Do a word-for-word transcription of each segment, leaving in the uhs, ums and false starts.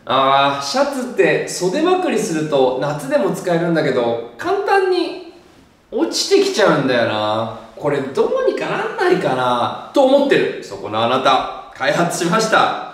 あー、シャツって袖まくりすると夏でも使えるんだけど、簡単に落ちてきちゃうんだよな。これどうにかなんないかなと思ってるそこのあなた、開発しました。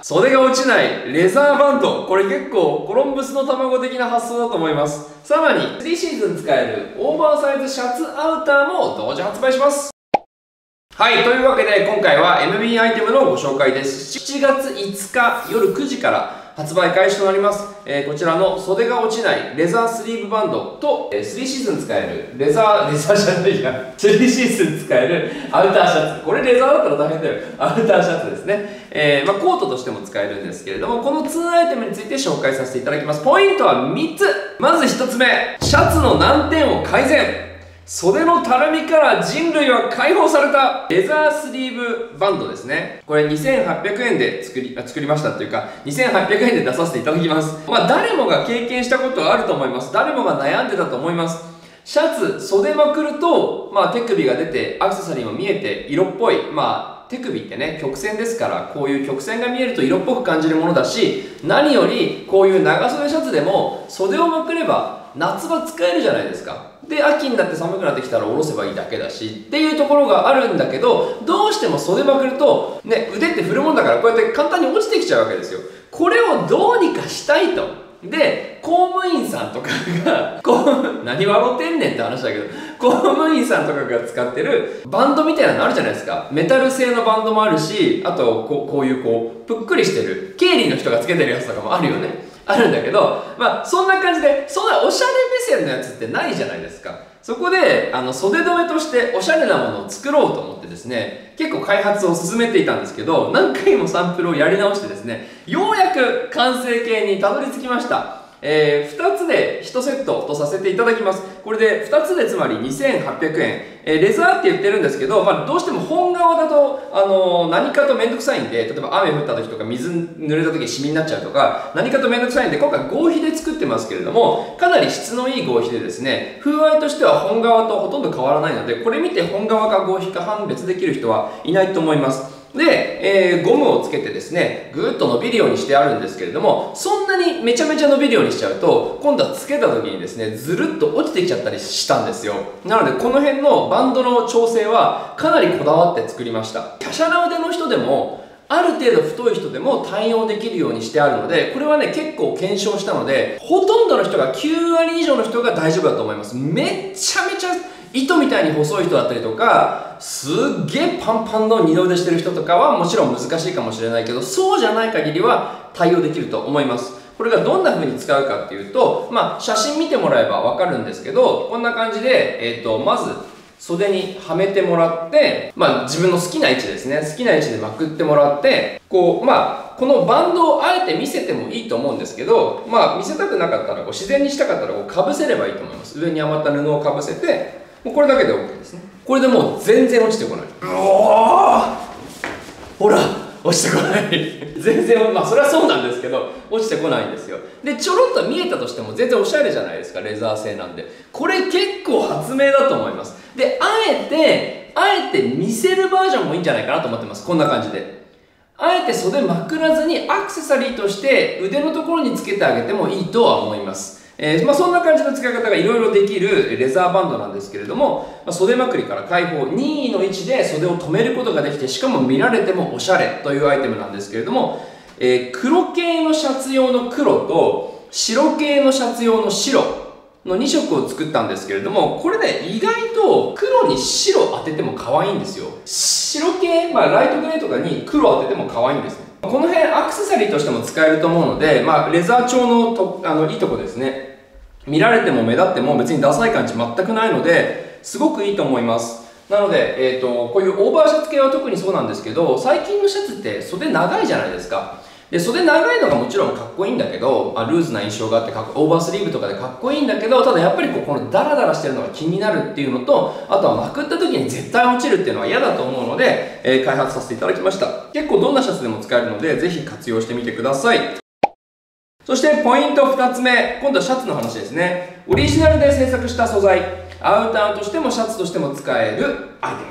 袖が落ちないレザーバンド。これ結構コロンブスの卵的な発想だと思います。さらにスリーシーズン使えるオーバーサイズシャツアウターも同時発売します。はい、というわけで今回は エムビー アイテムのご紹介です。しちがついつか夜くじから発売開始となります。えー、こちらの袖が落ちないレザースリーブバンドと、えー、スリーシーズン使えるレザー、レザーシャツじゃん。スリーシーズン使えるアウターシャツ。これレザーだったら大変だよ。アウターシャツですね。えー、まあコートとしても使えるんですけれども、このにアイテムについて紹介させていただきます。ポイントはみっつ。まずひとつめ、シャツの難点を改善。袖のたるみから人類は解放されたレザースリーブバンドですね。これにせんはっぴゃくえんで作り、作りましたというか、にせんはっぴゃくえんで出させていただきます。まあ誰もが経験したことはあると思います。誰もが悩んでたと思います。シャツ、袖まくると、まあ手首が出て、アクセサリーも見えて、色っぽい。まあ手首ってね、曲線ですから、こういう曲線が見えると色っぽく感じるものだし、何よりこういう長袖シャツでも袖をまくれば夏場使えるじゃないですか。で、秋になって寒くなってきたら下ろせばいいだけだしっていうところがあるんだけど、どうしても袖まくるとね、腕って振るもんだからこうやって簡単に落ちてきちゃうわけですよ。これをどうにかしたいと。で、公務員さんとかが、こう、何笑ってんねんって話だけど、公務員さんとかが使ってるバンドみたいなのあるじゃないですか。メタル製のバンドもあるし、あとこう、こういうこう、ぷっくりしてる、経理の人がつけてるやつとかもあるよね。あるんだけど、まあそんな感じで、そんなおしゃれ目線のやつってないじゃないですか。そこで、あの、袖留めとしておしゃれなものを作ろうと思ってですね、結構開発を進めていたんですけど、何回もサンプルをやり直してですね、ようやく完成形にたどり着きました。えー、ふたつでいちセットとさせていただきます。これでふたつでつまりにせんはっぴゃくえん。えー、レザーって言ってるんですけど、まあ、どうしても本革だと、あのー、何かとめんどくさいんで、例えば雨降った時とか水濡れた時にシミになっちゃうとか、何かとめんどくさいんで、今回合皮で作ってますけれども、かなり質のいい合皮でですね、風合いとしては本革とほとんど変わらないので、これ見て本革か合皮か判別できる人はいないと思います。で、えー、ゴムをつけてですね、ぐーっと伸びるようにしてあるんですけれども、そんなにめちゃめちゃ伸びるようにしちゃうと、今度はつけた時にですね、ずるっと落ちてきちゃったりしたんですよ。なので、この辺のバンドの調整はかなりこだわって作りました。華奢な腕の人でも、ある程度太い人でも対応できるようにしてあるので、これはね、結構検証したので、ほとんどの人がきゅうわり以上の人が大丈夫だと思います。めちゃめちゃ糸みたいに細い人だったりとか、すっげえパンパンの二の腕してる人とかはもちろん難しいかもしれないけど、そうじゃない限りは対応できると思います。これがどんな風に使うかっていうと、まあ写真見てもらえばわかるんですけど、こんな感じで、えっと、まず袖にはめてもらって、まあ自分の好きな位置ですね。好きな位置でまくってもらって、こう、まあこのバンドをあえて見せてもいいと思うんですけど、まあ見せたくなかったら、こう自然にしたかったらこうかぶせればいいと思います。上に余った布をかぶせて、もうこれだけで OK ですね。これでもう全然落ちてこない。うおー、ほら落ちてこない全然、まあそれはそうなんですけど落ちてこないんですよ。でちょろっと見えたとしても全然おしゃれじゃないですか。レザー製なんでこれ結構発明だと思います。であえてあえて見せるバージョンもいいんじゃないかなと思ってます。こんな感じであえて袖まくらずにアクセサリーとして腕のところにつけてあげてもいいとは思います。えーまあ、そんな感じの使い方がいろいろできるレザーバンドなんですけれども、まあ、袖まくりから開放、任意の位置で袖を止めることができて、しかも見られてもおしゃれというアイテムなんですけれども、えー、黒系のシャツ用の黒と白系のシャツ用の白のにしょくを作ったんですけれども、これね、意外と黒に白当てても可愛いんですよ。白系、まあ、ライトグレーとかに黒当てても可愛いんですね。この辺アクセサリーとしても使えると思うので、まあ、レザー調のとあのいいとこですね。見られても目立っても別にダサい感じ全くないので、すごくいいと思います。なので、えーと、こういうオーバーシャツ系は特にそうなんですけど、最近のシャツって袖長いじゃないですか。で、袖長いのがもちろんかっこいいんだけど、あルーズな印象があってかっこ、オーバースリーブとかでかっこいいんだけど、ただやっぱりこうこのダラダラしてるのが気になるっていうのと、あとはまくった時に絶対落ちるっていうのは嫌だと思うので、えー、開発させていただきました。結構どんなシャツでも使えるので、ぜひ活用してみてください。そしてポイントふたつめ、今度はシャツの話ですね。オリジナルで制作した素材、アウターとしてもシャツとしても使えるアイテム。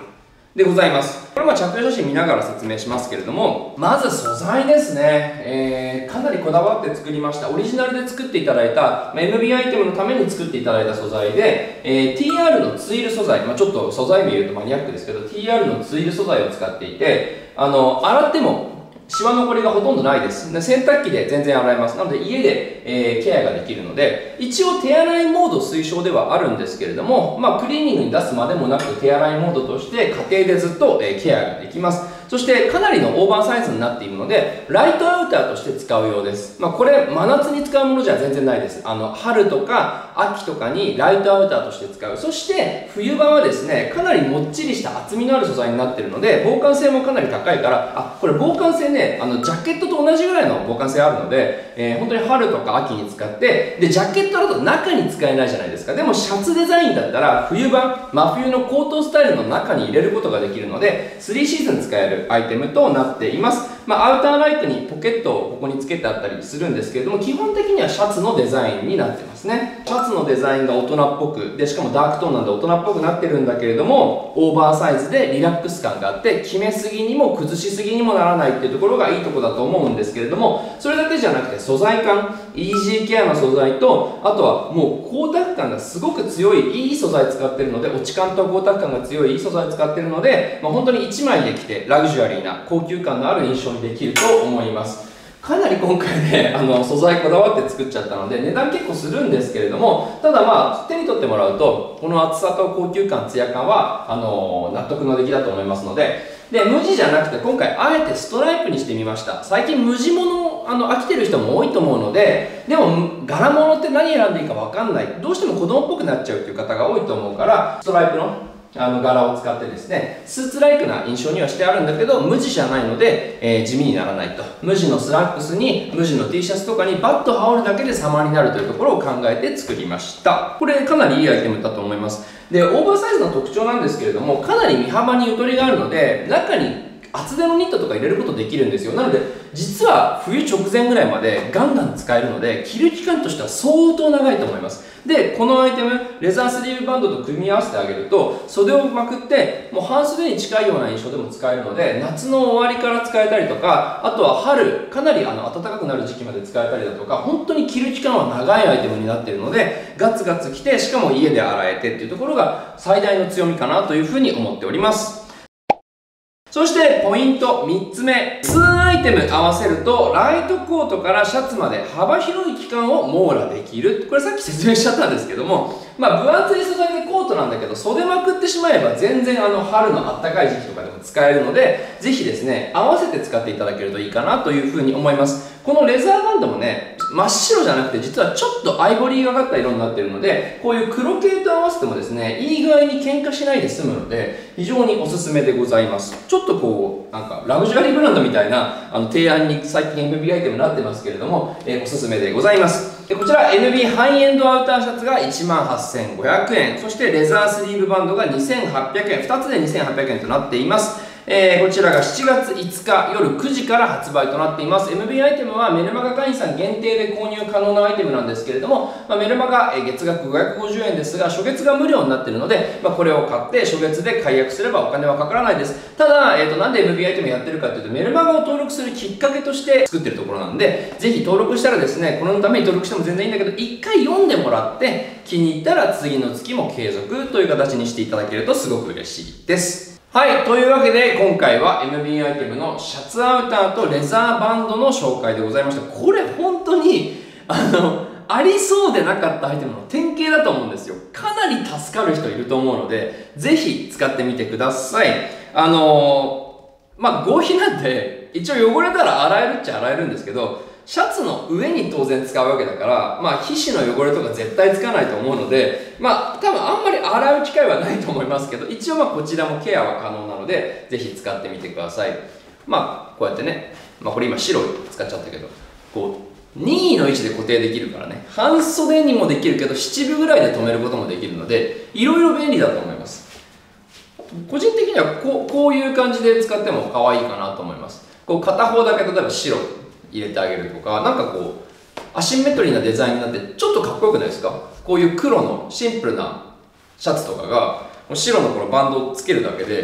でございます。これは着用写真見ながら説明しますけれども、まず素材ですね。えー、かなりこだわって作りました。オリジナルで作っていただいた、エムビー アイテムのために作っていただいた素材で、えー、ティーアール のツイル素材、まあ、ちょっと素材名言うとマニアックですけど、ティーアール のツイル素材を使っていて、あの、洗っても、シワ残りがほとんどないです。で洗濯機で全然洗えます。なので家で、えー、ケアができるので、一応手洗いモード推奨ではあるんですけれども、まあ、クリーニングに出すまでもなく手洗いモードとして家庭でずっと、えー、ケアができます。そしてかなりのオーバーサイズになっているので、ライトアウターとして使うようです。まあ、これ真夏に使うものじゃ全然ないです。あの春とか秋とかにライトアウターとして使う。そして冬場はですね、かなりもっちりした厚みのある素材になっているので、防寒性もかなり高いから、あ、これ防寒性ね、あのジャケットと同じぐらいの防寒性あるので、えー、本当に春とか秋に使って、でジャケットだと中に使えないじゃないですか。でもシャツデザインだったら冬場、真冬のコートスタイルの中に入れることができるので、スリーシーズン使えるアイテムとなっています。まあ、アウターライトにポケットをここにつけてあったりするんですけれども、基本的にはシャツのデザインになってますね。シャツのデザインが大人っぽく、でしかもダークトーンなんで大人っぽくなってるんだけれども、オーバーサイズでリラックス感があって、決めすぎにも崩しすぎにもならないっていうところがいいところだと思うんですけれども、それだけじゃなくて素材感、イージーケアの素材と、あとはもう光沢感がすごく強いいい素材使ってるので、落ち感と光沢感が強いいい素材使ってるので、まあ、本当にいちまいで着てラグジュアリーな高級感のある印象にできると思います。かなり今回ね、あの素材こだわって作っちゃったので値段結構するんですけれども、ただまあ手に取ってもらうとこの厚さと高級感、ツヤ感はあの納得の出来だと思いますので、で無地じゃなくて今回あえてストライプにしてみました。最近無地物あの飽きてる人も多いと思うので、でも柄物って何選んでいいか分かんない、どうしても子供っぽくなっちゃうっていう方が多いと思うから、ストライプのあの柄を使ってですね、スーツライクな印象にはしてあるんだけど無地じゃないので、えー、地味にならないと。無地のスラックスに無地の T シャツとかにバッと羽織るだけで様になるというところを考えて作りました。これかなりいいアイテムだと思います。でオーバーサイズの特徴なんですけれども、かなり身幅にゆとりがあるので中に厚手のニットとか入れることできるんですよ。なので実は冬直前ぐらいまでガンガン使えるので、着る期間としては相当長いと思います。でこのアイテムレザースリーブバンドと組み合わせてあげると、袖をまくってもう半袖に近いような印象でも使えるので、夏の終わりから使えたりとか、あとは春かなりあの暖かくなる時期まで使えたりだとか、本当に着る期間は長いアイテムになっているので、ガツガツ着てしかも家で洗えてっていうところが最大の強みかなというふうに思っております。そしてポイントみっつめ、にアイテム合わせるとライトコートからシャツまで幅広い期間を網羅できる。これさっき説明しちゃったんですけども、まあ分厚い素材でコートなんだけど袖まくってしまえば全然あの春のあったかい時期とかでも使えるので、ぜひですね合わせて使っていただけるといいかなというふうに思います。このレザーバンドもね真っ白じゃなくて実はちょっとアイボリーがかった色になっているので、こういう黒系と合わせてもですねいい具合に喧嘩しないで済むので非常におすすめでございます。ちょっとこうなんかラグジュアリーブランドみたいなあの提案に最近 エムビー アイテムになってますけれども、えー、おすすめでございます。でこちら エヌビー ハイエンドアウターシャツがいちまんはっせんごひゃくえん、そしてレザースリーブバンドがにせんはっぴゃくえん、ふたつでにせんはっぴゃくえんとなっています。えー、こちらがしちがついつか夜くじから発売となっています。エムビー アイテムはメルマガ会員さん限定で購入可能なアイテムなんですけれども、まあ、メルマガ月額ごひゃくごじゅうえんですが初月が無料になっているので、まあ、これを買って初月で解約すればお金はかからないです。ただ、えー、となんで エムビー アイテムやってるかというとメルマガを登録するきっかけとして作ってるところなんで、ぜひ登録したらですね、このために登録しても全然いいんだけどいっかい読んでもらって気に入ったら次の月も継続という形にしていただけるとすごく嬉しいです。はい。というわけで、今回は エムビー アイテムのシャツアウターとレザーバンドの紹介でございました。これ本当に、あの、ありそうでなかったアイテムの典型だと思うんですよ。かなり助かる人いると思うので、ぜひ使ってみてください。あの、まあ、合皮なんで、一応汚れたら洗えるっちゃ洗えるんですけど、シャツの上に当然使うわけだから、まあ、皮脂の汚れとか絶対つかないと思うので、まあ、多分あんまり洗う機会はないと思いますけど、一応まあこちらもケアは可能なので、ぜひ使ってみてください。まあ、こうやってね、まあ、これ今白使っちゃったけど、こう、任意の位置で固定できるからね、半袖にもできるけど、しちびぐらいで留めることもできるので、いろいろ便利だと思います。個人的にはこう、こういう感じで使っても可愛いかなと思います。こう片方だけ例えば白入れてあげるとか、なんかこうアシンメトリーなデザインになってちょっとかっこよくないですか？こういう黒のシンプルなシャツとかが白のこのバンドをつけるだけで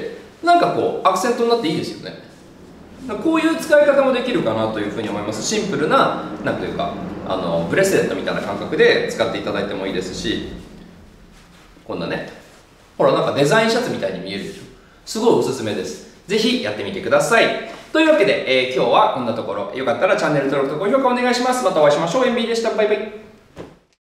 なんかこうアクセントになっていいですよね。こういう使い方もできるかなというふうに思います。シンプルな、なんというかあのブレスレットみたいな感覚で使っていただいてもいいですし、こんなね、ほらなんかデザインシャツみたいに見えるでしょ。すごいおすすめです。ぜひやってみてください。というわけで、えー、今日はこんなところ。よかったらチャンネル登録と高評価お願いします。またお会いしましょう。エムビー でした。バイバイ。